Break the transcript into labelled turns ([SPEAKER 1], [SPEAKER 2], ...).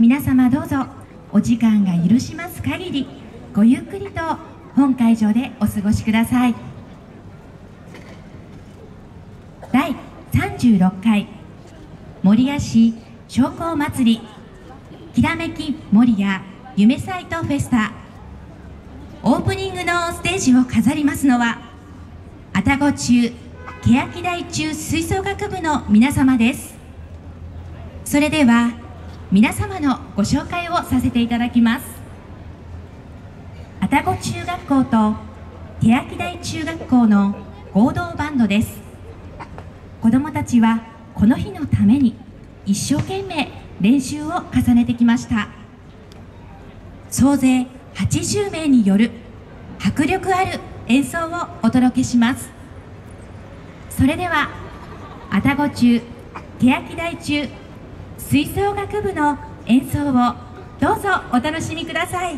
[SPEAKER 1] 皆様どうぞお時間が許します限りごゆっくりと本会場でお過ごしください。第36回守谷市商工祭りきらめき守谷夢サイトフェスタ、オープニングのステージを飾りますのは愛宕中欅台中吹奏楽部の皆様です。それでは皆様のご紹介をさせていただきます。愛宕中学校と欅台中学校の合同バンドです。子どもたちはこの日のために一生懸命練習を重ねてきました。総勢80名による迫力ある演奏をお届けします。それでは愛宕中欅台中吹奏楽部の演奏をどうぞお楽しみください。